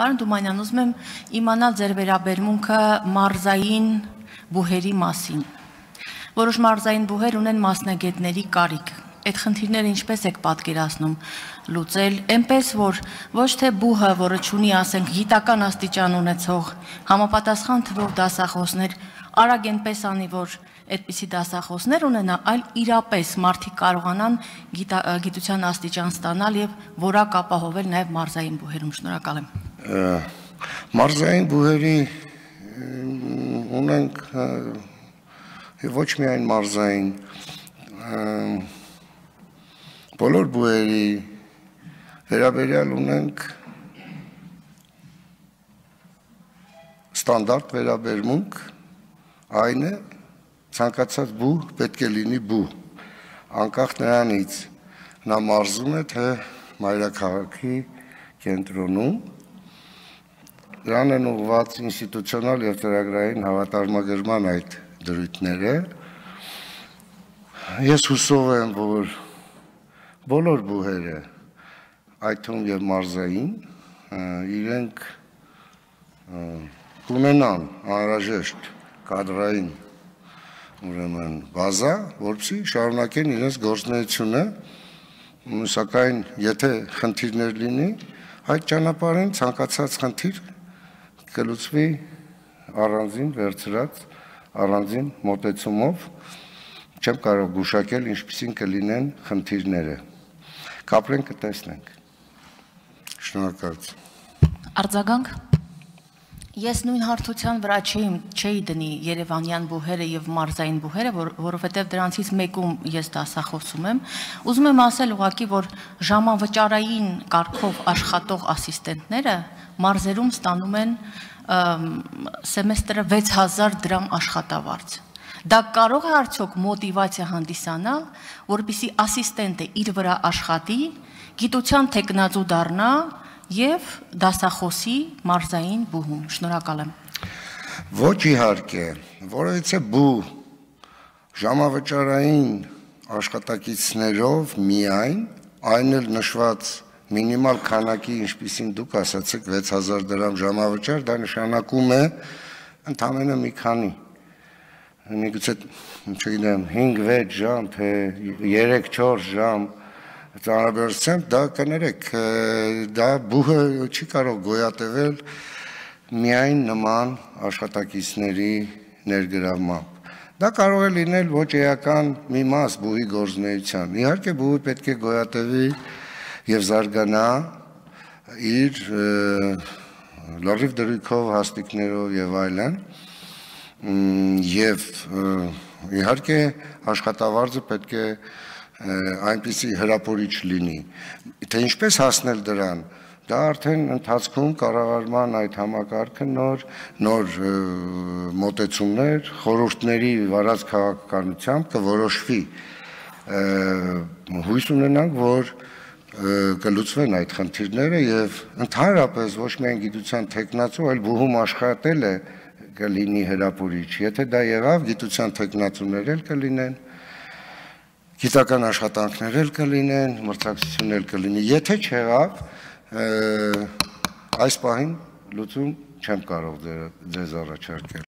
Պարոն Թումանյան, ուզում եմ իմանալ ձեր վերաբերմունքը մարզային բուհերի մասին։ Որոշ մարզային բուհեր ունեն մասնագետների կարիք։ Այդ խնդիրները ինչպես եք պատկերացնում լուծել, այնպես որ ոչ թե բուհը, որը ունի, ասենք, գիտական աստիճան ունեցող համապատասխան թվով դասախոսներ, արագ այնպես անի, որ այդպիսի դասախոսներ ունենա, այլ իրապես մարդիկ կարողանան գիտության աստիճան ստանալ եւ որակ ապահովել նաեւ մարզային բուհերում։ Շնորհակալ եմ։ Մարզային բուհերի ունենք ոչ միայն մարզային, բոլոր բուհերի վերաբերյալ ունենք ստանդարտ վերաբերմունք, այն է ցանկացած բուհ պետք է լինի բուհ, անկախ նրանից նա մարզում է թե մայրաքաղաքի կենտրոնում, դրան են ուղղված ինստիտուցիոնալ եւ ծրագրային հավատարմագրման այդ դրույթները։ Ես հուսով եմ, որ բոլոր բուհերը, այդ թվում եւ մարզային, իրենք կունենան անհրաժեշտ կադրային ուրեմն բազա, որպեսզի շարունակեն իրենց գործունեությունը, սակայն եթե խնդիրներ լինի, այդ ճանապարհին ցանկացած խնդիր կլուծվի առանձին վերցրած, առանձին մոտեցումով, չեմ կարող գուշակել ինչպիսին կլինեն խնդիրները։ Կապրենք կտեսնենք։ Շնորհակալություն։ Արձագանք։ Ես նույն հարթության վրա չէի դնի երևանյան բուհերը եւ մարզային բուհերը, որովհետեւ դրանցից մեկում ես դասախոսում եմ։ Ուզում եմ ասել ուղղակի, որ ժամավճարային կարգով աշխատող ասիստենտները մարզերում ստանում են սեմեստրը 6000 դրամ աշխատավարձ։ Դա կարող է արդյոք մոտիվացիա հանդիսանալ, որպեսզի ասիստենտը իր վրա աշխատի, գիտության թեկնածու դառնա եւ դասախոսի մարզային բուհում։ Շնորհակալ եմ։ Ոչ իհարկե, որովհետեւ բու ժամավճարային աշխատակիցներով միայն, այն էլ նշված մինիմալ քանակի, ինչպիսին դուք ասացիք 6000 դրամ ժամավճար, դա նշանակում է ընդամենը մի քանի, միգուցե, չգիտեմ, 5-6 ժամ, թե 3-4 ժամ ծանրաբերությամբ, դա կներեք, դա բուհը չի կարող գոյատևել միայն նման աշխատակիցների ներգրավմամբ։ Դա կարող է լինել ոչ էական մի մաս բուհի գործունեության։ Իհարկե բուհը պետք է գոյատևի եւ զարգանա իր լրիվ դրույքով, հաստիկներով եւ այլն, եւ իհարկե աշխատավարձը պետք է այնպիսի հրապուրիչ լինի, թե ինչպես հասնել դրան, դա արդեն ընթացքում կառավարման այդ համակարգը նոր մոտեցումներ, խորհուրդների վարած քաղաքականությամբ կորոշվի, հույս ունենանք, որ կլուծվեն այդ խնդիրները եւ ընդհանրապես ոչ միայն գիտության թեկնածու, այլ բուհում աշխատել է կլինի հրապուրիչ, եթե դա եղավ, գիտության թեկնածուներ էլ կլինեն, գիտական աշխատանքներ էլ կլինեն, մրցակցություն էլ կլինի, եթե չեղավ, այս պահին լուծում չեմ կարող ձեզ առաջարկել։